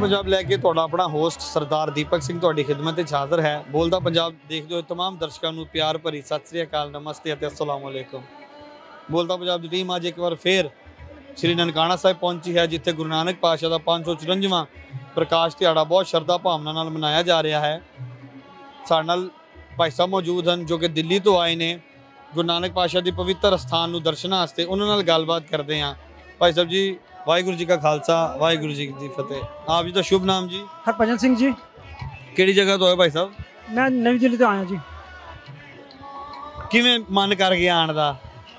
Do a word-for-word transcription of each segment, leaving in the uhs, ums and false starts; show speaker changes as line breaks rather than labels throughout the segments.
पंजाब लैके तुहाडा अपना होस्ट सरदार दीपक सिंह तुहाडी खिदमत विच हाज़र है। बोलदा पंजाब देखदे होए तमाम दर्शकों नूं प्यार भरी सत श्री अकाल, नमस्ते अते अस्सलाम वालेकुम। बोलदा पंजाब दी टीम अज एक बार फिर श्री ननकाना साहिब पहुंची है, जिथे गुरु नानक पातशाह का पाँच सौ चुरंजवां प्रकाश दिहाड़ा बहुत श्रद्धा भावना नाल मनाया जा रहा है। साडे नाल भाई साहब मौजूद हैं जो कि दिल्ली तो आए ने गुरु नानक पातशाह की पवित्र अस्थान नूं दर्शन वास्ते। उन्हां नाल गलबात करते हैं। भाई साहब जी, वाहिगुरू जी का खालसा, वाहिगुरू जी की फतेह। आप जी का शुभ नाम जी?
हरभजन सिंह जी।
किहड़ी जगह तो है भाई साहब?
मैं नवी दिल्ली तो आया जी।
किवें मन कर गया आने का?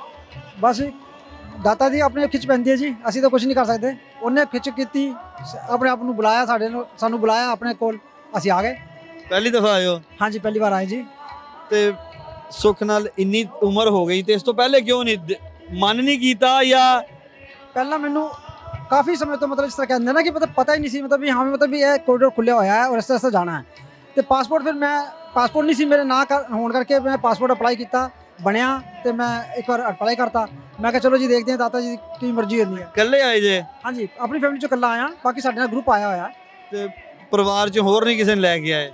बस दाता जी अपने खिच पैंदी है जी, असीं तो कुछ नहीं कर सकते। उन्हें खिच की अपने आप को बुलाया, साडे सानू बुलाया अपने कोल, असीं आ गए।
पहली दफा आए हो?
हाँ जी, पहली बार आए जी।
ते सुख नाल इन्नी उम्र हो गई तो इस तो पहले क्यों नहीं मन नहीं किया? या
पहला मैनू काफ़ी समय तो मतलब इस तरह कहते हैं ना कि मतलब पता ही नहीं सी, मतलब भी हाँ मतलब भी यह कॉरिडोर खुले हुआ है और इस तरह से जाना है। तो पासपोर्ट फिर मैं पासपोर्ट नहीं सी मेरे ना कर होने करके मैं पासपोर्ट अप्लाई किया, बनया तो मैं एक बार अप्लाई करता। मैं कहा चलो जी देखते हैं दाता जी की मर्जी होती है।
कल्ले आए जे?
हाँ जी, अपनी फैमिली चो कल्ला आया, बाकी साडे नाल ग्रुप आया हुआ है।
परिवार च होर नहीं किसी ने लैके आए?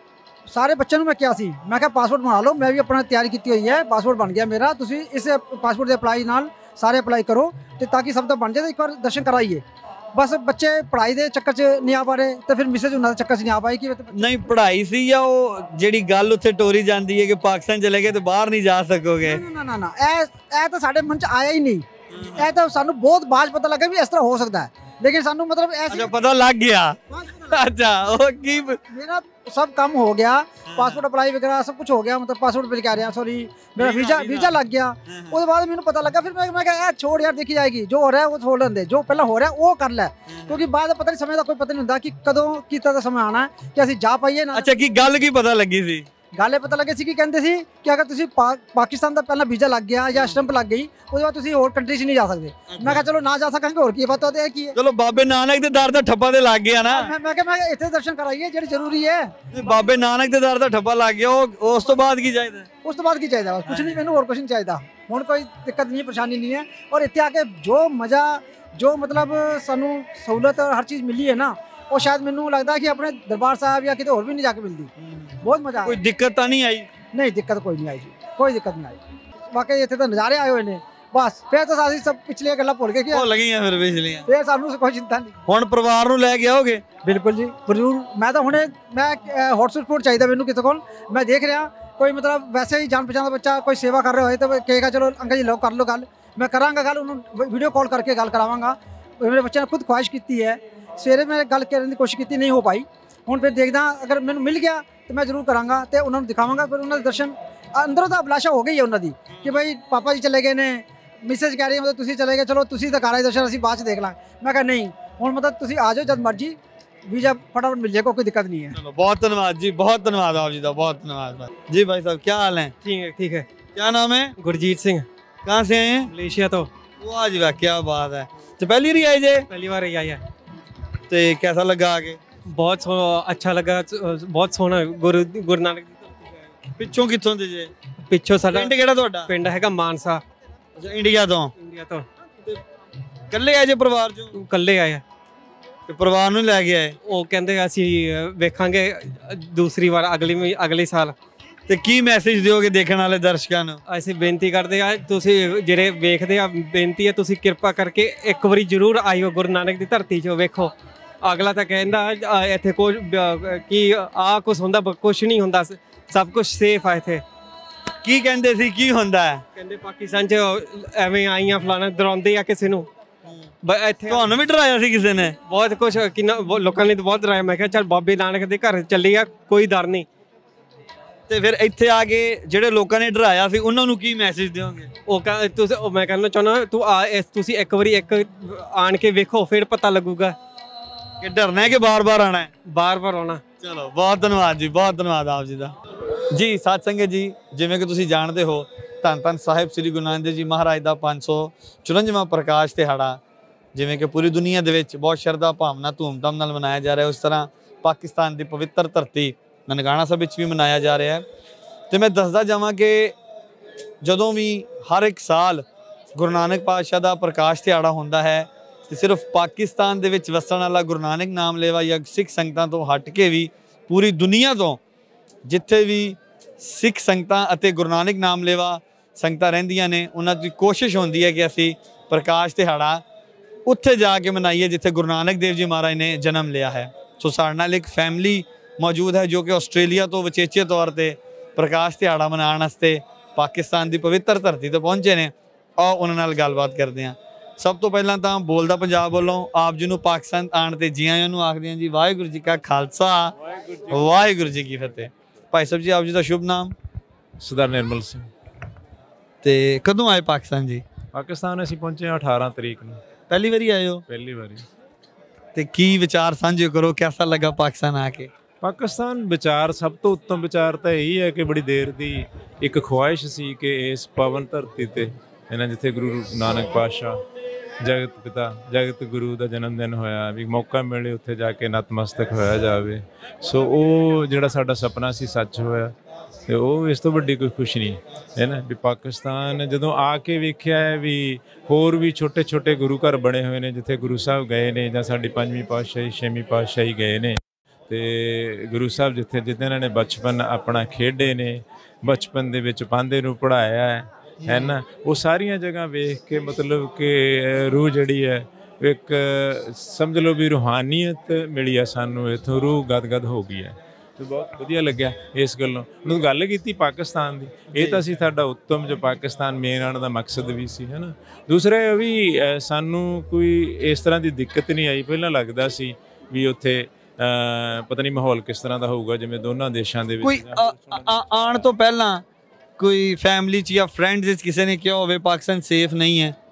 सारे बच्चों मैं क्या सी, मैं क्या पासपोर्ट बना लो, मैं भी अपना तैयारी की हुई है, पासपोर्ट बन गया मेरा। तुम इस पासपोर्ट के अप्लाई नाल सारे अप्लाई करो तो ताकि सब तो बन जाए, एक बार दर्शन कराइए। बस बच्चे पढ़ाई के चक्कर च नहीं आ पा रहे तो फिर मिसेज उन्होंने चक्कर च नहीं आ पाई कि
नहीं पढ़ाई सी या वो जिहड़ी गल उत्थे टोरी जाती है कि पाकिस्तान चले गए तो बाहर नहीं जा सकोगे?
ना ना ना, ए तो साडे मन च आया ही नहीं। ए तो सानू बहुत बाद पता लगा भी इस तरह हो सकता है, लेकिन सानू मतलब ऐसे
पता लग गया। अच्छा, वो की
मेरा सब काम हो गया, पासपोर्ट अप्लाई वगैरह सब कुछ हो गया, मतलब पासपोर्ट पे कह रहे हैं सॉरी मेरा वीजा वीजा लग गया। उसके बाद मैंने पता लगा, फिर मैं मैं कहा छोड़ यार देखी जाएगी, जो हो रहा है वो छोड़ लेंदे, जो पहले हो रहा है वो कर ले, क्योंकि बाद पता नहीं समय का कोई पता नहीं होता कि कदों कितना दा समय आना है कि असं जा पाइए ना।
अच्छा, की गल की पता लगी सी?
गल पता लगे सी कि कहते सी कि अगर तुम पा, पाकिस्तान का पहला वीजा लग गया या स्टंप लग गई, उसके बाद तुम होर कंट्री नहीं जा सकते। मैं कहा चलो ना जा सकेंगे, और की पता होता है कि
चलो बाबे नानक के दर दा ठप्पा ते लग गया ना।
मैं मैं कहा मैं इतने दर्शन कराइए जेह्ड़े जरूरी है।
बाबे नानक के दर दा ठप्पा लग गया, उस तो बाद की चाहिए?
उस तो बाद की चाहिए बस, कुछ नहीं, मैंने और कुछ नहीं चाहिए। हुण कोई दिक्कत नहीं, परेशानी नहीं है। और इतने आके जो मज़ा, जो मतलब सानू सहूलत हर चीज़ मिली है ना, वो शायद मैनू लगता है कि अपने दरबार साहब या कितने और भी नहीं जाके मिलती। बहुत मजा।
कोई दिक्कत तो नहीं आई?
नहीं, दिक्कत कोई नहीं आई जी, कोई दिक्कत नहीं आई। वाकई इतने तो नज़ारे आए हुए ने, बस फिर तो सारी सब पिछलियां गल्लां भुल गए कि
भुल गईयां फिर पिछलियां।
फिर सानू कोई चिंता नहीं।
हुण परिवार नूं लै के आओगे?
बिल्कुल जी, जरूर। मैं तो हुणे मैं हॉटस्पॉट चाहिए मैनू किसी को, मैं देख रहा कोई मतलब वैसे ही जान पहचान का बच्चा कोई सेवा कर रहा हो तो कहेगा चलो अंकल जी लो कर लो गल, मैं करांगा गल, उन्होंने वीडियो कॉल करके गल करावांगा। मेरे बच्चे ने खुद ख्वाहिश की है, सवेरे मैं गल करने की कोशिश की, नहीं हो पाई। हुण फिर देखदा अगर मैनू मिल गया तो मैं जरूर करांगा तो उन्होंने दिखावांगा। फिर उन्होंने दर्शन अंदरों तो अभिलाषा हो गई है उन्होंने कि भाई पापा जी चले गए ने, मिसेज कह रही है मतलब तुसी चले गए, चलो तुसी तो कर आए दर्शन, असीं बाद च देख लांगे। मैं कहा नहीं, हुण मतलब तुसी आ जाओ जब मर्जी, वीजा फटाफट मिल जाएगा, कोई दिक्कत नहीं है।
चलो बहुत धन्यवाद जी, बहुत धन्यवाद आप जी का, बहुत धन्यवाद जी। भाई साहब क्या हाल है?
ठीक है, ठीक है।
क्या नाम है?
गुरजीत सिंह।
कहाँ से आए हैं?
मलेशिया तो।
वाह जी वाह, क्या बात है। तो पहली बार आए जे?
पहली बार ही आई है।
तो कैसा लगा आगे?
बहुत अच्छा लगा, बहुत सोहना। गुरु गुरु नानक
पिछों कितों दे जे?
पिछों साडा
पिंड किहड़ा तुहाडा?
पिंड हैगा मानसा।
अच्छा, इंडिया तो?
इंडिया तो।
कल्ले आए जे परिवार चों?
कल्ले आए।
ते परिवार नूं लै के आए?
ਉਹ ਕਹਿੰਦੇ ਅਸੀਂ ਵੇਖਾਂਗੇ ਦੂਸਰੀ ਵਾਰ ਅਗਲੀ ਅਗਲੇ ਸਾਲ।
ਤੇ ਕੀ ਮੈਸੇਜ ਦਿਓਗੇ ਦੇਖਣ ਵਾਲੇ ਦਰਸ਼ਕਾਂ ਨੂੰ?
ਅਸੀਂ ਬੇਨਤੀ ਕਰਦੇ ਆ, ਤੁਸੀਂ ਜਿਹੜੇ ਵੇਖਦੇ ਆ, ਬੇਨਤੀ ਹੈ ਤੁਸੀਂ ਕਿਰਪਾ ਕਰਕੇ ਇੱਕ ਵਾਰੀ ਜ਼ਰੂਰ ਆਇਓ ਗੁਰੂ ਨਾਨਕ ਦੀ ਧਰਤੀ 'ਚ ਵੇਖੋ। ਅਗਲਾ ਤਾਂ ਕਹਿੰਦਾ ਇੱਥੇ ਕੁਝ ਕੀ ਆ ਕੁਛ ਹੁੰਦਾ, ਕੁਛ ਨਹੀਂ ਹੁੰਦਾ, ਸਭ ਕੁਛ ਸੇਫ ਆ ਇੱਥੇ।
ਕੀ ਕਹਿੰਦੇ ਸੀ ਕੀ ਹੁੰਦਾ ਹੈ?
ਕਹਿੰਦੇ ਪਾਕਿਸਤਾਨ 'ਚ ਐਵੇਂ ਆਈਆਂ ਫਲਾਣਾ, ਡਰਾਉਂਦੇ ਆ ਕਿਸੇ ਨੂੰ।
ਤੁਹਾਨੂੰ ਵੀ ਡਰਾਇਆ ਸੀ ਕਿਸੇ ਨੇ?
ਬਹੁਤ ਕੁਛ, ਕਿੰਨਾ ਲੋਕਾਂ ਨੇ ਤਾਂ ਬਹੁਤ ਡਰਾਇਆ। ਮੈਂ ਕਿਹਾ ਚੱਲ ਬਾਬੇ ਨਾਨਕ ਦੇ ਘਰ ਚੱਲੀ ਆ, ਕੋਈ ਡਰ ਨਹੀਂ।
ਤੇ ਫਿਰ ਇੱਥੇ ਆ ਕੇ ਜਿਹੜੇ ਲੋਕਾਂ ਨੇ ਡਰਾਇਆ ਸੀ ਉਹਨਾਂ ਨੂੰ ਕੀ ਮੈਸੇਜ ਦਿਓਗੇ?
ਉਹ ਕਹ ਤੁਸੀਂ, ਮੈਂ ਕਹਿਣਾ ਚਾਹੁੰਦਾ ਤੂੰ ਆ ਤੁਸੀਂ ਇੱਕ ਵਾਰੀ ਇੱਕ ਆਣ ਕੇ ਵੇਖੋ, ਫਿਰ ਪਤਾ ਲੱਗੂਗਾ
ਕਿ ਡਰਨਾ ਹੈ ਕਿ ਬਾਰ-ਬਾਰ ਆਣਾ ਹੈ?
ਬਾਰ-ਬਾਰ ਆਉਣਾ।
ਚਲੋ ਬਹੁਤ ਧੰਨਵਾਦ ਜੀ, ਬਹੁਤ ਧੰਨਵਾਦ ਆਪ ਜੀ ਦਾ। ਜੀ ਸਾਧ ਸੰਗਤ ਜੀ, ਜਿਵੇਂ ਕਿ ਤੁਸੀਂ ਜਾਣਦੇ ਹੋ, ਧੰਨ ਧੰਨ ਸਾਹਿਬ ਸ੍ਰੀ ਗੁਰੂ ਨਾਨਕ ਦੇਵ ਜੀ ਮਹਾਰਾਜ ਦਾ ਪੰਜ ਸੌ ਚੁਰੰਜਵਾਂ ਪ੍ਰਕਾਸ਼ ਦਿਹਾੜਾ ਜਿਵੇਂ ਕਿ ਪੂਰੀ ਦੁਨੀਆ ਦੇ ਵਿੱਚ ਬਹੁਤ ਸ਼ਰਧਾ ਭਾਵਨਾ ਧੂਮਧਾਮ ਨਾਲ ਮਨਾਇਆ ਜਾ ਰਿਹਾ, ਉਸ ਤਰ੍ਹਾਂ ਪਾਕਿਸਤਾਨ ਦੀ ਪਵਿੱਤਰ ਧਰਤੀ ਨਨਕਾਣਾ ਸਾਹਿਬ ਵਿੱਚ ਵੀ ਮਨਾਇਆ ਜਾ ਰਿਹਾ ਹੈ। ਤੇ ਮੈਂ ਦੱਸਦਾ ਜਾਵਾਂ ਕਿ ਜਦੋਂ ਵੀ ਹਰ ਇੱਕ ਸਾਲ ਗੁਰੂ ਨਾਨਕ ਪਾਤਸ਼ਾਹ ਦਾ ਪ੍ਰਕਾਸ਼ ਦਿਹਾੜਾ ਹੁੰਦਾ ਹੈ ਤੇ ਸਿਰਫ ਪਾਕਿਸਤਾਨ ਦੇ ਵਿੱਚ ਵਸਣ ਵਾਲਾ ਗੁਰੂ ਨਾਨਕ ਨਾਮ ਲੇਵਾ ਜਾਂ ਸਿੱਖ ਸੰਗਤਾਂ ਤੋਂ ਹਟ ਕੇ ਵੀ ਪੂਰੀ ਦੁਨੀਆ ਤੋਂ ਜਿੱਥੇ ਵੀ ਸਿੱਖ ਸੰਗਤਾਂ ਅਤੇ ਗੁਰੂ ਨਾਨਕ ਨਾਮ ਲੇਵਾ ਸੰਗਤਾਂ ਰਹਿੰਦੀਆਂ ਨੇ ਉਹਨਾਂ ਦੀ ਕੋਸ਼ਿਸ਼ ਹੁੰਦੀ ਹੈ ਕਿ ਅਸੀਂ ਪ੍ਰਕਾਸ਼ ਦਿਹਾੜਾ ਉੱਥੇ ਜਾ ਕੇ ਮਨਾਈਏ ਜਿੱਥੇ ਗੁਰੂ ਨਾਨਕ ਦੇਵ ਜੀ ਮਹਾਰਾਜ ਨੇ ਜਨਮ ਲਿਆ ਹੈ। ਸੋ ਸਾਡੇ ਨਾਲ ਇੱਕ ਫੈਮਿਲੀ ਮੌਜੂਦ ਹੈ ਜੋ ਕਿ ਆਸਟ੍ਰੇਲੀਆ ਤੋਂ ਵਿਚੇਚੇ ਤੌਰ ਤੇ ਪ੍ਰਕਾਸ਼ ਦਿਹਾੜਾ ਮਨਾਉਣ ਵਾਸਤੇ ਪਾਕਿਸਤਾਨ ਦੀ ਪਵਿੱਤਰ ਧਰਤੀ ਤੇ ਪਹੁੰਚੇ ਨੇ। ਆਓ ਉਹਨਾਂ ਨਾਲ ਗੱਲਬਾਤ ਕਰਦੇ ਹਾਂ। ਸਭ ਤੋਂ ਪਹਿਲਾਂ ਤਾਂ ਬੋਲਦਾ ਪੰਜਾਬ ਵੱਲੋਂ ਆਪ ਜੀ ਨੂੰ ਪਾਕਿਸਤਾਨ ਆਉਣ ਤੇ ਜੀ ਆਇਆਂ ਨੂੰ ਆਖਦੇ ਹਾਂ ਜੀ ਵਾਹਿਗੁਰੂ ਜੀ ਕਾ ਖਾਲਸਾ ਵਾਹਿਗੁਰੂ ਜੀ ਕੀ ਫਤਿਹ। ਭਾਈ ਸਾਹਿਬ ਜੀ ਆਪ ਜੀ ਦਾ ਸ਼ੁਭ ਨਾਮ?
ਸਰਦਾਰ ਨਿਰਮਲ ਸਿੰਘ।
ਤੇ ਕਦੋਂ ਆਏ ਪਾਕਿਸਤਾਨ ਜੀ?
ਪਾਕਿਸਤਾਨ ਅਸੀਂ ਪਹੁੰਚੇ ਹਾਂ ਅਠਾਰਾਂ ਤਰੀਕ ਨੂੰ।
ਪਹਿਲੀ ਵਾਰੀ ਆਏ ਹੋ?
ਪਹਿਲੀ ਵਾਰੀ।
ਤੇ ਕੀ ਵਿਚਾਰ ਸਾਂਝੇ ਕਰੋ, ਕਿਹਦਾ ਲੱਗਾ ਪਾਕਿਸਤਾਨ ਆ ਕੇ?
ਪਾਕਿਸਤਾਨ ਵਿਚਾਰ ਸਭ ਤੋਂ ਉੱਤਮ ਵਿਚਾਰ ਤਾਂ ਇਹੀ ਹੈ ਕਿ ਬੜੀ ਦੇਰ ਦੀ ਇੱਕ ਖੁਆਇਸ਼ ਸੀ ਕਿ ਇਸ ਪਵਨ ਧਰਤੀ ਤੇ ਇਹਨਾਂ ਜਿੱਥੇ ਗੁਰੂ ਨਾਨਕ ਪਾਤਸ਼ਾਹ ਜਗਤ ਪਿਤਾ ਜਗਤ ਗੁਰੂ ਦਾ ਜਨਮ ਦਿਨ ਹੋਇਆ ਵੀ ਮੌਕਾ ਮਿਲੇ ਉੱਥੇ ਜਾ ਕੇ ਨਤਮਸਤਕ ਹੋਇਆ ਜਾਵੇ। ਸੋ ਉਹ ਜਿਹੜਾ ਸਾਡਾ ਸੁਪਨਾ ਸੀ ਸੱਚ ਹੋਇਆ ਤੇ ਉਹ ਇਸ ਤੋਂ ਵੱਡੀ ਕੋਈ ਖੁਸ਼ੀ ਨਹੀਂ ਹੈ ਨਾ। ਵੀ ਪਾਕਿਸਤਾਨ ਜਦੋਂ ਆ ਕੇ ਵੇਖਿਆ ਹੈ ਵੀ ਹੋਰ ਵੀ ਛੋਟੇ ਛੋਟੇ ਗੁਰੂ ਘਰ ਬਣੇ ਹੋਏ ਨੇ ਜਿੱਥੇ ਗੁਰੂ ਸਾਹਿਬ ਗਏ ਨੇ ਜਾਂ ਸਾਡੀ ਪੰਜਵੀਂ ਪਾਤਸ਼ਾਹੀ ਛੇਵੀਂ ਪਾਤਸ਼ਾਹੀ ਗਏ ਨੇ ਤੇ ਗੁਰੂ ਸਾਹਿਬ ਜਿੱਥੇ ਜਿੱਥੇ ਇਹਨਾਂ ਨੇ ਬਚਪਨ ਆਪਣਾ ਖੇਡੇ ਨੇ ਬਚਪਨ ਦੇ ਵਿੱਚ ਪਾਂਧੇ ਨੂੰ ਪੜ੍ਹਾਇਆ ਹੈ ਹੈ ਨਾ। ਉਹ ਸਾਰੀਆਂ ਜਗ੍ਹਾ ਵੇਖ ਕੇ ਮਤਲਬ ਕਿ ਰੂਹ ਜਿਹੜੀ ਹੈ ਇੱਕ ਸਮਝ ਲਓ ਵੀ ਰੂਹਾਨੀਅਤ ਮਿਲੀ ਆ ਸਾਨੂੰ ਇੱਥੋਂ, ਰੂਹ ਗਦਗਦ ਹੋ ਗਈ ਹੈ ਤੇ ਬਹੁਤ ਵਧੀਆ ਲੱਗਿਆ ਇਸ ਗੱਲੋਂ। ਉਹਨੂੰ ਗੱਲ ਕੀਤੀ ਪਾਕਿਸਤਾਨ ਦੀ, ਇਹ ਤਾਂ ਸੀ ਸਾਡਾ ਉੱਤਮ ਜੋ ਪਾਕਿਸਤਾਨ ਮੇਨ ਆਉਣ ਦਾ ਮਕਸਦ ਵੀ ਸੀ ਹੈ ਨਾ। ਦੂਸਰਾ ਇਹ ਵੀ ਸਾਨੂੰ ਕੋਈ ਇਸ ਤਰ੍ਹਾਂ ਦੀ ਦਿੱਕਤ ਨਹੀਂ ਆਈ। ਪਹਿਲਾਂ ਲੱਗਦਾ ਸੀ ਵੀ ਉੱਥੇ ਪਤਾ ਨਹੀਂ ਮਾਹੌਲ ਕਿਸ ਤਰ੍ਹਾਂ ਦਾ ਹੋਊਗਾ ਜਿਵੇਂ ਦੋਨਾਂ ਦੇਸ਼ਾਂ ਦੇ ਵਿੱਚ।
ਕੋਈ ਆਉਣ ਤੋਂ ਪਹਿਲਾਂ ਕੋਈ ਫੈਮਿਲੀ 'ਚ ਜਾਂ ਫਰੈਂਡਸ ਵਿੱਚ ਕਿਸੇ ਨੇ ਕਿਹਾ ਹੋਵੇ ਪਾਕਿਸਤਾਨ ਸੇਫ ਨਹੀਂ ਹੈ?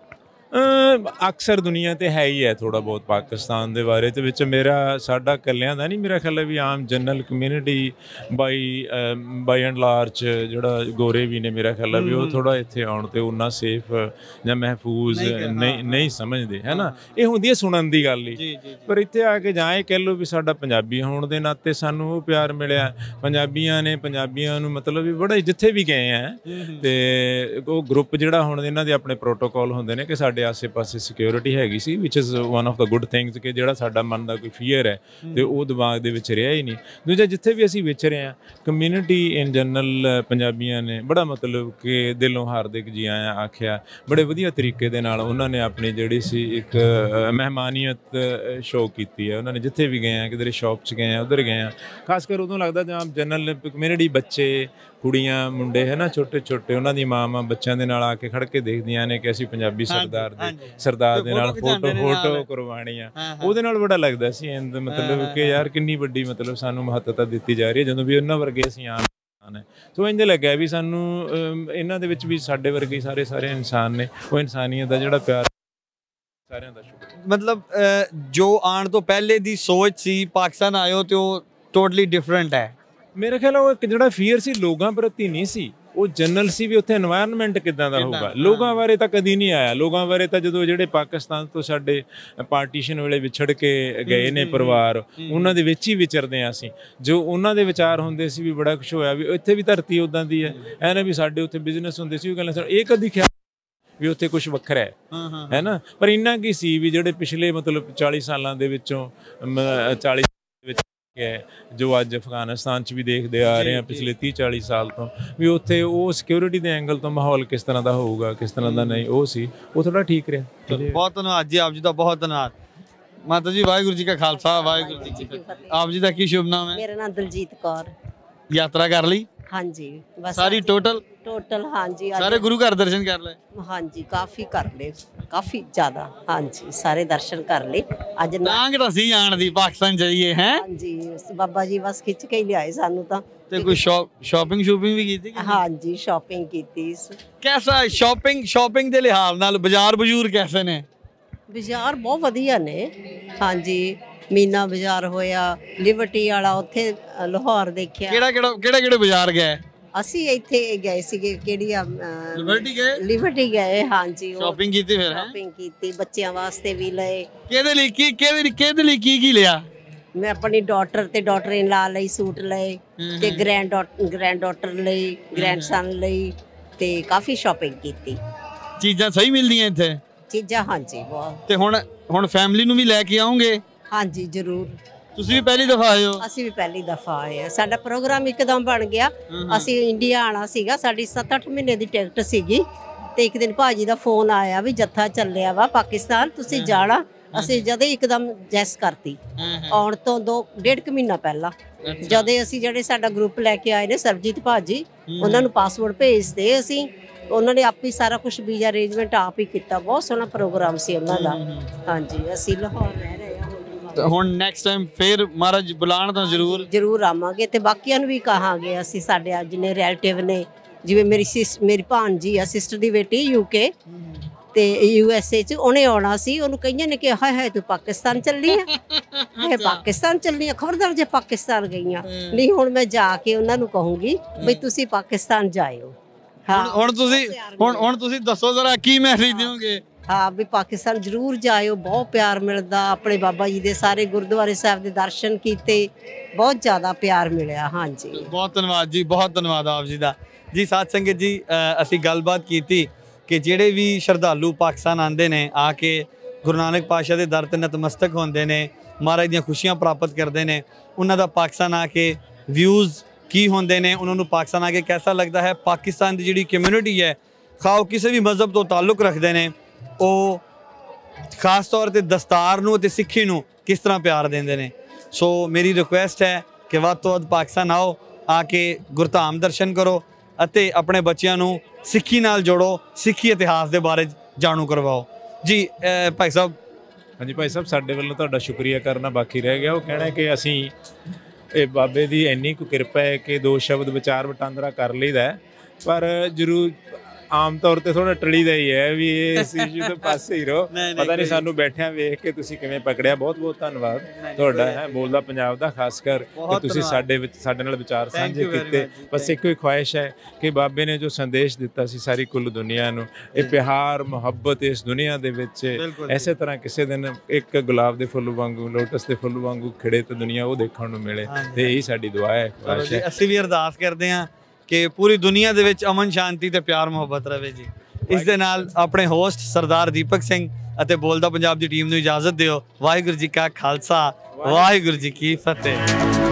ਅਕਸਰ ਦੁਨੀਆ ਤੇ ਹੈ ਹੀ ਹੈ ਥੋੜ੍ਹਾ ਬਹੁਤ ਪਾਕਿਸਤਾਨ ਦੇ ਬਾਰੇ ਤੇ ਵਿੱਚ ਮੇਰਾ ਸਾਡਾ ਇਕੱਲਿਆਂ ਦਾ ਨਹੀਂ, ਮੇਰਾ ਖਿਆਲ ਹੈ ਵੀ ਆਮ general community by by and large ਜਿਹੜਾ ਗੋਰੇ ਵੀ ਨੇ ਮੇਰਾ ਖਿਆਲ ਹੈ ਵੀ ਉਹ ਥੋੜ੍ਹਾ ਇੱਥੇ ਆਉਣ ਤੇ ਉਨਾ ਸੇਫ ਜਾਂ ਮਹਿਫੂਜ਼ ਨਹੀਂ ਨਹੀਂ ਸਮਝਦੇ ਹੈ ਨਾ। ਇਹ ਹੁੰਦੀ ਹੈ ਸੁਣਨ ਦੀ ਗੱਲ ਹੀ, ਪਰ ਇੱਥੇ ਆ ਕੇ ਜਾਂ ਇਹ ਕਹਿ ਲਓ ਵੀ ਸਾਡਾ ਪੰਜਾਬੀ ਹੋਣ ਦੇ ਨਾਤੇ ਸਾਨੂੰ ਉਹ ਪਿਆਰ ਮਿਲਿਆ। ਪੰਜਾਬੀਆਂ ਨੇ ਪੰਜਾਬੀਆਂ ਨੂੰ ਮਤਲਬ ਵੀ ਬੜਾ ਜਿੱਥੇ ਵੀ ਗਏ ਆ ਤੇ ਉਹ ਗਰੁੱਪ ਜਿਹੜਾ ਹੁਣ ਇਹਨਾਂ ਦੇ ਆਪਣੇ ਪ੍ਰੋਟੋਕੋਲ ਹੁੰਦੇ ਨੇ ਕਿ ਸਾਡੇ ਆਸੇ ਪਾਸੇ ਸਿਕਿਉਰਿਟੀ ਹੈਗੀ ਸੀ ਵਿਚ is one of the good things ਕਿ ਜਿਹੜਾ ਸਾਡਾ ਮਨ ਦਾ ਕੋਈ ਫੀਅਰ ਹੈ ਤੇ ਉਹ ਦਿਮਾਗ ਦੇ ਵਿੱਚ ਰਿਹਾ ਹੀ ਨਹੀਂ। ਦੂਜਾ ਜਿੱਥੇ ਵੀ ਅਸੀਂ ਵਿਚਰੇ ਹਾਂ ਕਮਿਊਨਿਟੀ ਇਨ ਜਨਰਲ ਪੰਜਾਬੀਆਂ ਨੇ ਬੜਾ ਮਤਲਬ ਕਿ ਦਿਲੋਂ ਹਾਰਦਿਕ ਜੀ ਆਇਆਂ ਆਖਿਆ। ਬੜੇ ਵਧੀਆ ਤਰੀਕੇ ਦੇ ਨਾਲ ਉਹਨਾਂ ਨੇ ਆਪਣੀ ਜਿਹੜੀ ਸੀ ਇੱਕ ਮਹਿਮਾਨੀਅਤ ਸ਼ੋਅ ਕੀਤੀ ਹੈ। ਉਹਨਾਂ ਨੇ ਜਿੱਥੇ ਵੀ ਗਏ ਆ ਕਿਧਰੇ ਸ਼ੌਪ 'ਚ ਗਏ ਆ ਉੱਧਰ ਗਏ ਆ, ਖਾਸ ਕਰ ਉਦੋਂ ਲੱਗਦਾ ਜਾਂ ਜਨਰਲ ਕਮਿਊਨਿਟੀ ਬੱਚੇ ਕੁੜੀਆਂ ਮੁੰਡੇ ਹੈ ਨਾ ਛੋਟੇ ਛੋਟੇ ਉਹਨਾਂ ਦੀ ਮਾਵਾਂ ਬੱਚਿਆਂ ਦੇ ਨਾਲ ਆ ਕੇ ਖੜ ਕੇ ਦੇਖਦੀਆਂ ਨੇ ਕਿ ਅਸੀਂ ਪੰਜਾਬੀ ਸਰਦਾਰ ਦੇ ਸਰਦਾਰ ਦੇ ਨਾਲ ਫੋਟੋ ਫੋਟੋ ਕਰਵਾਉਣੀ ਆ। ਉਹਦੇ ਨਾਲ ਬੜਾ ਲੱਗਦਾ ਸੀ ਮਤਲਬ ਕਿ ਯਾਰ ਕਿੰਨੀ ਵੱਡੀ ਮਤਲਬ ਸਾਨੂੰ ਮਹੱਤਤਾ ਦਿੱਤੀ ਜਾ ਰਹੀ ਹੈ ਜਦੋਂ ਵੀ ਉਹਨਾਂ ਵਰਗੇ ਅਸੀਂ ਆਮ ਨੇ। ਸੋ ਇੰਝ ਲੱਗਿਆ ਵੀ ਸਾਨੂੰ ਇਹਨਾਂ ਦੇ ਵਿੱਚ ਵੀ ਸਾਡੇ ਵਰਗੇ ਸਾਰੇ ਸਾਰੇ ਇਨਸਾਨ ਨੇ। ਉਹ ਇਨਸਾਨੀਅਤ ਦਾ ਜਿਹੜਾ ਪਿਆਰ ਸਾਰਿਆਂ ਦਾ ਸ਼ੁਕਰ।
ਮਤਲਬ ਜੋ ਆਉਣ ਤੋਂ ਪਹਿਲੇ ਦੀ ਸੋਚ ਸੀ ਪਾਕਿਸਤਾਨ ਆਇਓ ਤੇ ਉਹ ਟੋਟਲੀ ਡਿਫਰੈਂਟ ਹੈ।
ਮੇਰੇ ਖਿਆਲ ਉਹ ਇੱਕ ਜਿਹੜਾ ਫੀਅਰ ਸੀ ਲੋਕਾਂ ਪ੍ਰਤੀ ਨਹੀਂ ਸੀ, ਉਹ ਜਨਰਲ ਸੀ ਵੀ ਉੱਥੇ এনवायरमेंट ਕਿੱਦਾਂ ਦਾ ਹੋਊਗਾ। ਲੋਕਾਂ ਬਾਰੇ ਤਾਂ ਕਦੀ ਨਹੀਂ ਆਇਆ। ਲੋਕਾਂ ਬਾਰੇ ਤਾਂ ਜਦੋਂ ਜਿਹੜੇ ਪਾਕਿਸਤਾਨ ਤੋਂ ਸਾਡੇ ਪਾਰਟੀਸ਼ਨ ਵੇਲੇ ਵਿਛੜ ਕੇ ਗਏ ਨੇ ਪਰਿਵਾਰ ਉਹਨਾਂ ਦੇ ਵਿੱਚ ਹੀ ਵਿਚਰਦੇ ਹਾਂ ਅਸੀਂ। ਜੋ ਉਹਨਾਂ ਦੇ ਵਿਚਾਰ ਹੁੰਦੇ ਸੀ ਵੀ ਬੜਾ ਕੁਛ ਹੋਇਆ ਵੀ ਇੱਥੇ ਵੀ ਧਰਤੀ ਉੱਦਾਂ ਦੀ ਹੈ ਐ ਨਾ ਵੀ ਸਾਡੇ ਉੱਥੇ ਬਿਜ਼ਨਸ ਹੁੰਦੇ ਸੀ ਉਹ ਕਹਿੰਦੇ ਇਹ ਕਦੀ ਖਿਆਲ ਵੀ ਉੱਥੇ ਕੁਛ ਵੱਖਰਾ ਹੈ ਹੈ ਨਾ। ਪਰ ਇੰਨਾ ਕੀ ਸੀ ਵੀ ਜਿਹੜੇ ਪਿਛਲੇ ਮਤਲਬ ਚਾਲੀ ਸਾਲਾਂ ਦੇ ਵਿੱਚੋਂ ਚਾਲੀ ਵਿੱਚ ਜੋ ਅੱਜ ਅਫਗਾਨਿਸਤਾਨ 'ਚ ਵੀ ਦੇਖਦੇ ਆ ਰਹੇ ਹਾਂ ਪਿਛਲੇ ਤੀਹ ਚਾਲੀ ਸਾਲ ਤੋਂ ਵੀ ਉੱਥੇ ਉਹ ਸਿਕਿਉਰਿਟੀ ਦੇ ਐਂਗਲ ਤੋਂ ਮਾਹੌਲ ਕਿਸ ਤਰ੍ਹਾਂ ਦਾ ਹੋਊਗਾ ਕਿਸ ਤਰ੍ਹਾਂ ਦਾ ਨਹੀਂ ਉਹ ਸੀ ਉਹ ਥੋੜ੍ਹਾ ਠੀਕ ਰਿਹਾ।
ਬਹੁਤ ਧੰਨਵਾਦ ਜੀ ਆਪ ਜੀ ਦਾ, ਬਹੁਤ ਧੰਨਵਾਦ। ਮਾਤਾ ਜੀ ਵਾਹਿਗੁਰੂ ਜੀ ਕਾ ਖਾਲਸਾ ਵਾਹਿਗੁਰੂ ਜੀ ਕੀ ਫਤਿਹ। ਆਪ ਜੀ ਦਾ ਕੀ ਸ਼ੁਭ ਨਾਮ ਹੈ?
ਮੇਰਾ ਨਾਮ ਦਲਜੀਤ ਕੌਰ।
ਯਾਤਰਾ ਕਰ ਲਈ?
ਹਾਂਜੀ ਬਸ
ਸਾਰੀ ਟੋਟਲ
ਟੋਟਲ ਹਾਂਜੀ
ਸਾਰੇ ਗੁਰੂ ਘਰ ਦਰਸ਼ਨ ਕਰ ਲਏ?
ਹਾਂਜੀ ਕਾਫੀ ਕਰ ਲਏ, ਕਾਫੀ ਜ਼ਿਆਦਾ ਹਾਂਜੀ ਸਾਰੇ ਦਰਸ਼ਨ ਕਰ ਲਏ। ਅੱਜ
ਨਾਂਗ ਤਾਂ ਸੀ ਆਣ ਦੀ ਪਾਕਿਸਤਾਨ ਜਾਈਏ ਹੈ।
ਹਾਂਜੀ ਬਾਬਾ ਜੀ ਬਸ ਖਿੱਚ ਕੇ ਹੀ ਲਿਆਏ ਸਾਨੂੰ ਤਾਂ।
ਤੇ ਕੋਈ ਸ਼ਾਪਿੰਗ ਸ਼ੂਪਿੰਗ ਵੀ ਕੀਤੀ?
ਹਾਂਜੀ ਸ਼ਾਪਿੰਗ ਕੀਤੀ।
ਕੈਸਾ ਸ਼ਾਪਿੰਗ ਸ਼ਾਪਿੰਗ ਦੇ ਲਿਹਾਜ਼ ਨਾਲ ਬਾਜ਼ਾਰ ਬਜ਼ੂਰ ਕੈਸੇ ਨੇ?
ਬਾਜ਼ਾਰ ਬਹੁਤ ਵਧੀਆ ਨੇ ਹਾਂਜੀ। ਮੀਨਾ ਬਾਜ਼ਾਰ ਹੋਇਆ, ਲਿਬਰਟੀ ਵਾਲਾ ਉੱਥੇ ਲਾਹੌਰ ਦੇਖਿਆ।
ਕਿਹੜਾ ਕਿਹੜਾ ਕਿਹੜੇ ਕਿਹੜੇ ਬਾਜ਼ਾਰ ਗਏ?
ਅਸੀਂ ਇੱਥੇ ਗਏ ਸੀਗੇ ਕਿਹੜੀ ਆ
ਲਿਬਰਟੀ ਗਏ?
ਲਿਬਰਟੀ ਗਏ ਹਾਂਜੀ।
ਸ਼ਾਪਿੰਗ ਕੀਤੀ ਫਿਰ?
ਸ਼ਾਪਿੰਗ ਕੀਤੀ, ਬੱਚਿਆਂ ਵਾਸਤੇ ਵੀ ਲਏ।
ਕਿਹਦੇ ਲਈ ਕੀ ਕਿਹਦੇ ਕਿਹਦੇ ਲਈ ਕੀ ਕੀ ਲਿਆ?
ਮੈਂ ਆਪਣੀ ਡਾਟਰ ਤੇ ਡਾਟਰ ਇਨ ਲਾ ਲਈ ਸੂਟ ਲਏ ਤੇ ਗ੍ਰੈਂਡ ਗ੍ਰੈਂਡ ਡਾਟਰ ਲਈ ਗ੍ਰੈਂਡ ਸਨ ਲਈ ਤੇ ਕਾਫੀ ਸ਼ਾਪਿੰਗ ਕੀਤੀ।
ਚੀਜ਼ਾਂ ਸਹੀ ਮਿਲਦੀਆਂ ਇੱਥੇ?
ਚੀਜ਼ਾਂ ਹਾਂਜੀ ਬਹੁਤ
ਤੇ ਹੁਣ ਹੁਣ ਫੈਮਿਲੀ ਨੂੰ ਵੀ ਲੈ ਕੇ ਆਉਂਗੇ?
ਹਾਂਜੀ ਜ਼ਰੂਰ,
ਤੁਸੀਂ ਵੀ ਪਹਿਲੀ ਦਫਾ ਆਏ ਹੋ?
ਅਸੀਂ ਵੀ ਪਹਿਲੀ ਦਫਾ ਆਏ ਆ। ਸਾਡਾ ਪ੍ਰੋਗਰਾਮ ਇੱਕਦਮ ਬਣ ਗਿਆ। ਅਸੀਂ ਇੰਡੀਆ ਆਣਾ ਸੀਗਾ, ਸਾਡੀ ਸੱਤ ਅੱਠ ਮਹੀਨੇ ਦੀ ਟਿਕਟ ਸੀਗੀ ਤੇ ਇੱਕ ਦਿਨ ਭਾਜੀ ਦਾ ਫੋਨ ਆਇਆ ਵੀ ਜੱਥਾ ਚੱਲਿਆ ਵਾ ਪਾਕਿਸਤਾਨ, ਤੁਸੀਂ ਜਾਣਾ। ਅਸੀਂ ਜਦੇ ਇੱਕਦਮ ਜੈਸ ਕਰਤੀ ਆਉਣ ਤੋਂ ਦੋ ਡੇਢ ਕੁ ਮਹੀਨਾ ਪਹਿਲਾਂ। ਜਦੇ ਅਸੀਂ ਜਿਹੜੇ ਸਾਡਾ ਗਰੁੱਪ ਲੈ ਕੇ ਆਏ ਨੇ ਸਰਬਜੀਤ ਭਾਜੀ, ਉਹਨਾਂ ਨੂੰ ਪਾਸਪੋਰਟ ਭੇਜਦੇ ਅਸੀਂ, ਉਹਨਾਂ ਨੇ ਆਪ ਹੀ ਸਾਰਾ ਕੁਝ ਵੀਜ਼ਾ ਅਰੇਂਜਮੈਂਟ ਆਪ ਹੀ ਕੀਤਾ। ਬਹੁਤ ਸੋਹਣਾ ਪ੍ਰੋਗਰਾਮ ਸੀ ਉਹਨਾਂ ਦਾ। ਹਾਂਜੀ ਅਸੀਂ ਲਾਹੌਰ ਰਹਿ ਰਹੇ ਹਾਂ
ਹੁਣ ਨੈਕਸਟ ਟਾਈਮ ਫੇਰ ਮਹਾਰਾਜ ਬੁਲਾਣ ਤਾਂ ਜ਼ਰੂਰ
ਜ਼ਰੂਰ ਆਵਾਂਗੇ ਤੇ ਬਾਕੀਆਂ ਨੂੰ ਵੀ ਕਹਾਂਗੇ। ਅਸੀਂ ਸਾਡੇ ਜਿੰਨੇ ਰਿਲੇਟਿਵ ਨੇ, ਜਿਵੇਂ ਮੇਰੀ ਸਿਸ ਮੇਰੀ ਭਾਣਜੀ ਆ, ਸਿਸਟਰ ਦੀ ਬੇਟੀ ਯੂਕੇ ਤੇ ਯੂ ਐਸ ਏ ਚ, ਉਹਨੇ ਆਉਣਾ ਸੀ। ਉਹਨੂੰ ਕਈਆਂ ਨੇ ਕਿ ਹਾਏ ਹਾਏ ਤੂੰ ਪਾਕਿਸਤਾਨ ਚੱਲੀ ਆ, ਹਾਏ ਪਾਕਿਸਤਾਨ ਚੱਲੀ ਆ, ਖਬਰਦਾਰ ਜੇ ਪਾਕਿਸਤਾਨ ਗਈਆਂ। ਨਹੀਂ ਹੁਣ ਮੈਂ ਜਾ ਕੇ ਉਹਨਾਂ ਨੂੰ ਕਹੂੰਗੀ ਬਈ ਤੁਸੀਂ ਪਾਕਿਸਤਾਨ ਜਾਇਓ। ਹਾਂ
ਹੁਣ ਤੁਸੀਂ ਹੁਣ ਹੁਣ ਤੁਸੀਂ ਦੱਸੋ ਜ਼ਰਾ ਕੀ ਮੈਸੇਜ ਦਿਓਗੇ?
ਹਾਂ ਵੀ ਪਾਕਿਸਤਾਨ ਜ਼ਰੂਰ ਜਾਇਓ, ਬਹੁਤ ਪਿਆਰ ਮਿਲਦਾ। ਆਪਣੇ ਬਾਬਾ ਜੀ ਦੇ ਸਾਰੇ ਗੁਰਦੁਆਰੇ ਸਾਹਿਬ ਦੇ ਦਰਸ਼ਨ ਕੀਤੇ, ਬਹੁਤ ਜ਼ਿਆਦਾ ਪਿਆਰ ਮਿਲਿਆ। ਹਾਂਜੀ
ਬਹੁਤ ਧੰਨਵਾਦ ਜੀ, ਬਹੁਤ ਧੰਨਵਾਦ ਆਪ ਜੀ ਦਾ। ਜੀ ਸਾਧ ਸੰਗਤ ਜੀ, ਅਸੀਂ ਗੱਲਬਾਤ ਕੀਤੀ ਕਿ ਜਿਹੜੇ ਵੀ ਸ਼ਰਧਾਲੂ ਪਾਕਿਸਤਾਨ ਆਉਂਦੇ ਨੇ, ਆ ਕੇ ਗੁਰੂ ਨਾਨਕ ਪਾਤਸ਼ਾਹ ਦੇ ਦਰ 'ਤੇ ਨਤਮਸਤਕ ਹੁੰਦੇ ਨੇ, ਮਹਾਰਾਜ ਦੀਆਂ ਖੁਸ਼ੀਆਂ ਪ੍ਰਾਪਤ ਕਰਦੇ ਨੇ, ਉਹਨਾਂ ਦਾ ਪਾਕਿਸਤਾਨ ਆ ਕੇ ਵਿਊਜ਼ ਕੀ ਹੁੰਦੇ ਨੇ, ਉਹਨਾਂ ਨੂੰ ਪਾਕਿਸਤਾਨ ਆ ਕੇ ਕੈਸਾ ਲੱਗਦਾ ਹੈ। ਪਾਕਿਸਤਾਨ ਦੀ ਜਿਹੜੀ ਕਮਿਊਨਿਟੀ ਹੈ, ਖਾਓ ਕਿਸੇ ਵੀ ਮਜ਼ਹਬ ਤੋਂ ਤਾਲੁਕ ਰੱਖਦੇ ਨੇ, ਉਹ ਖਾਸ ਤੌਰ 'ਤੇ ਦਸਤਾਰ ਨੂੰ ਅਤੇ ਸਿੱਖੀ ਨੂੰ ਕਿਸ ਤਰ੍ਹਾਂ ਪਿਆਰ ਦਿੰਦੇ ਨੇ। ਸੋ ਮੇਰੀ ਰਿਕੁਐਸਟ ਹੈ ਕਿ ਵੱਧ ਤੋਂ ਵੱਧ ਪਾਕਿਸਤਾਨ ਆਓ, ਆ ਕੇ ਗੁਰਧਾਮ ਦਰਸ਼ਨ ਕਰੋ ਅਤੇ ਆਪਣੇ ਬੱਚਿਆਂ ਨੂੰ ਸਿੱਖੀ ਨਾਲ ਜੋੜੋ, ਸਿੱਖੀ ਇਤਿਹਾਸ ਦੇ ਬਾਰੇ ਜਾਣੂ ਕਰਵਾਓ। ਜੀ ਭਾਈ ਸਾਹਿਬ।
ਹਾਂਜੀ ਭਾਈ ਸਾਹਿਬ, ਸਾਡੇ ਵੱਲੋਂ ਤੁਹਾਡਾ ਸ਼ੁਕਰੀਆ ਕਰਨਾ ਬਾਕੀ ਰਹਿ ਗਿਆ। ਉਹ ਕਹਿਣਾ ਕਿ ਅਸੀਂ ਇਹ ਬਾਬੇ ਦੀ ਇੰਨੀ ਕੁ ਕਿਰਪਾ ਹੈ ਕਿ ਦੋ ਸ਼ਬਦ ਵਿਚਾਰ ਵਟਾਂਦਰਾ ਕਰ ਲਈਦਾ, ਪਰ ਜ਼ਰੂਰ ਆਮ ਤੌਰ ਤੇ ਥੋੜਾ ਟਲੀਦਾ ਹੀ ਹੈ ਵੀ ਇਸ ਇਸ਼ੂ ਤੋਂ ਪਾਸੇ ਹੀ ਰਹੋ। ਪਤਾ ਨਹੀਂ ਸਾਨੂੰ ਬੈਠਿਆਂ ਵੇਖ ਕੇ ਤੁਸੀਂ ਕਿਵੇਂ ਪਕੜਿਆ। ਬਹੁਤ ਬਹੁਤ ਧੰਨਵਾਦ ਤੁਹਾਡਾ ਹੈ ਬੋਲਦਾ ਪੰਜਾਬ ਦਾ, ਖਾਸ ਕਰ ਕਿ ਤੁਸੀਂ ਸਾਡੇ ਵਿੱਚ ਸਾਡੇ ਨਾਲ ਵਿਚਾਰ ਸਾਂਝੇ ਕੀਤੇ। ਬਸ ਇੱਕੋ ਹੀ ਖੁਆਇਸ਼ ਹੈ ਕਿ ਬਾਬੇ ਨੇ ਜੋ ਸੰਦੇਸ਼ ਦਿੱਤਾ ਸੀ ਸਾਰੀ ਕੁੱਲ ਦੁਨੀਆ ਨੂੰ, ਇਹ ਪਿਆਰ ਮੁਹੱਬਤ ਇਸ ਦੁਨੀਆ ਦੇ ਵਿੱਚ ਇਸੇ ਤਰ੍ਹਾਂ ਕਿਸੇ ਦਿਨ ਇੱਕ ਗੁਲਾਬ ਦੇ ਫੁੱਲ ਵਾਂਗੂ, ਲੋਟਸ ਦੇ ਫੁੱਲ ਵਾਂਗੂ ਖਿੜੇ ਤੇ ਦੁਨੀਆ ਉਹ ਦੇਖਣ ਨੂੰ ਮਿਲੇ। ਤੇ ਇਹੀ ਸਾਡੀ ਦੁਆ ਹੈ।
ਅਸੀਂ ਵੀ ਅਰਦਾਸ ਕਰਦੇ ਹਾਂ ਕਿ ਪੂਰੀ ਦੁਨੀਆ ਦੇ ਵਿੱਚ ਅਮਨ ਸ਼ਾਂਤੀ ਤੇ ਪਿਆਰ ਮੁਹੱਬਤ ਰਹੇ ਜੀ। ਇਸ ਦੇ ਨਾਲ ਆਪਣੇ ਹੋਸਟ ਸਰਦਾਰ ਦੀਪਕ ਸਿੰਘ ਅਤੇ ਬੋਲਦਾ ਪੰਜਾਬ ਦੀ ਟੀਮ ਨੂੰ ਇਜਾਜ਼ਤ ਦਿਓ। ਵਾਹਿਗੁਰੂ ਜੀ ਕਾ ਖਾਲਸਾ, ਵਾਹਿਗੁਰੂ ਜੀ ਕੀ ਫਤਿਹ।